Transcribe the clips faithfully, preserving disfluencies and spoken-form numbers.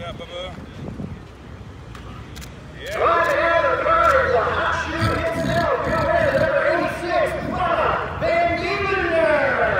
up, Bubba. Yeah. Right ahead of Karnac, the hot shoe himself, come in, number eighty-six, Bubba VanDevender.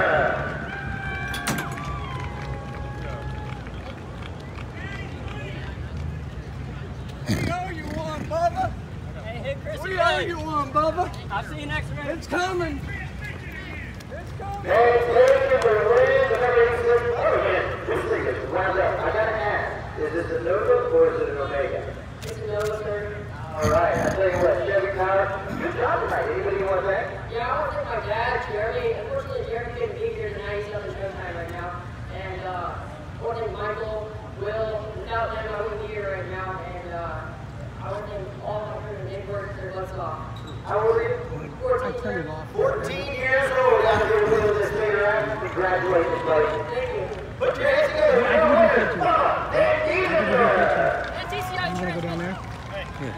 We owe you one, Bubba. Hey, hit Chris We again. owe you one, Bubba. I'll see you next week. It's coming. It's coming. Hey, thank you for winning the number eighty-six. Oh, man, this thing is wound up. I gotta ask, is this a Nova or is it an Omega? It's a Nova, sir. All right, I tell you what, Chevy Car, good job tonight. Anybody you want to thank? Yeah, I want to thank my dad, Jeremy. Unfortunately, Jeremy couldn't be here tonight. He's up in Showtime right now. And uh, I want to thank Michael, Will. Without them, I wouldn't be here right now. And uh, I want to thank all my friends and neighbors. Their butts off. How old are you? fourteen. fourteen years old out here wheeling this thing around. Congratulations, buddy. Thank you. Put your hands together. Bubba VanDevender. That's E C I I'm gonna go down there. Here.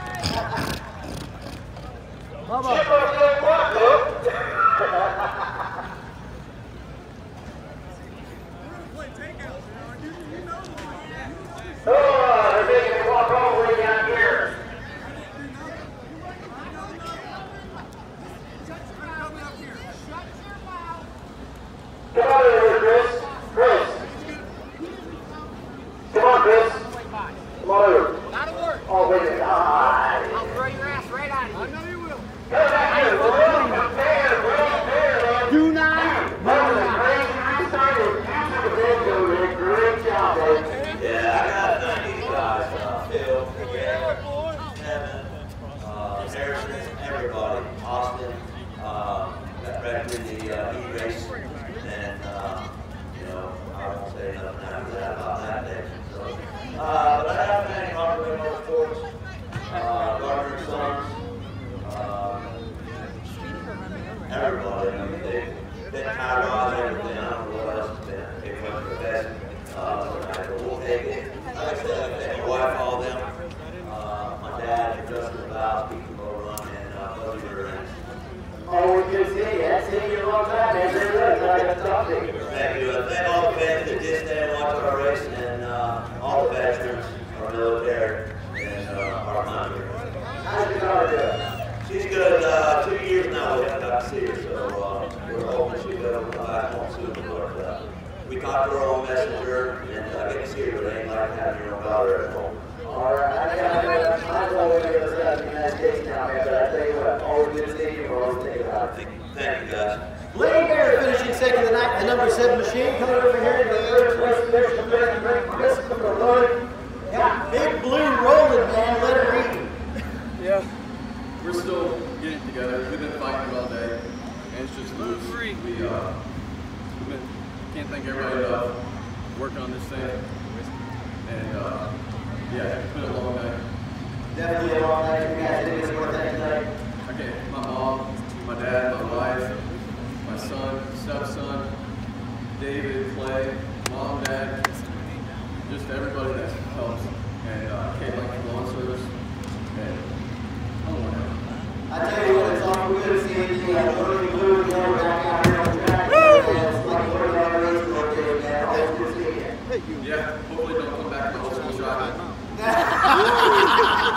Bubba. Chip off that block, look. Oh, they're making me walk all the way down here. Come on over, Chris. Chris. Come on, Chris. Come on over. That'll work. Oh, wait a minute. Ah. I'll throw your ass right out of here. I know you will. Come back here. We're all prepared. We're all prepared, man. Do not. That was a great restart. You took a big go, Rick. Great job, baby. Yeah, I gotta thank these guys, uh, Phil, Kevin, uh, Harrison, everybody, Austin, uh, that wrecked in the uh, heat race, and uh, you know, I won't say nothing after that about that day. So, uh, but I have to thank Harvard Motorsports, uh, Gardner and Sons, uh, everybody. I mean, they've been high rods, everything. I don't know what else has been. They went for the best. Uh, tonight, but we'll take it. Like I said, I thank my wife, all of them, uh, my dad, Justin Val, Pete Run, and uh, Bubby VanDevender. Always good to see you. I haven't seen you in a long time, man. Very good. Glad I got to talk to you. Thank you. I thank all the fans that did stay and watch our race, and uh, all the veterans, our military, and uh, our country. How's your daughter doing? She's good. Uh, two years now we haven't got to see her, so uh, we're hoping she'll be able to come back home soon. But, uh, we talked to her on Messenger, and I get to see her, but it ain't like having your own daughter at home. All right. I got to I'm always going to go to the United States now, man, but I tell you what, always good to see you. We're always thinking about it. Thank you, guys. Lee Bear finishing second tonight, the number seven machine coming over here in the third place. There's the best great Christopher Lloyd. Got Big Blue rolling, man. Let her eat. Yeah, we're still getting together. We've been fighting all day, and it's just loose. We uh, we've been, can't thank everybody enough working on this thing, and uh, yeah, it's been a long night. Definitely a long night. You guys did this more thing tonight. Okay, my mom, my dad, my wife, my son, stepson, David, Clay, mom, dad, just everybody that helps, and uh, Caitlin from lawn service, and I don't know. I tell you what, it's awful good to see the uh, Blue Blue and Yellow back out here on the track. It's like one of our races one day, man. Always good to see you. Yeah, hopefully don't come back to old school driving.